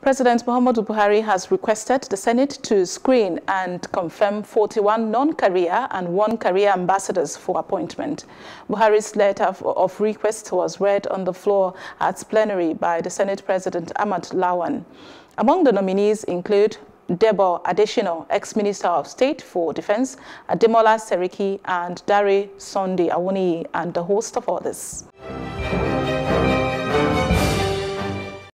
President Muhammadu Buhari has requested the Senate to screen and confirm 41 non-career and 1 career ambassadors for appointment. Buhari's letter of request was read on the floor at plenary by the Senate President Ahmad Lawan. Among the nominees include Adesina, ex-Minister of State for Defense, Ademola Seriki, and Awoniyi, and a host of others.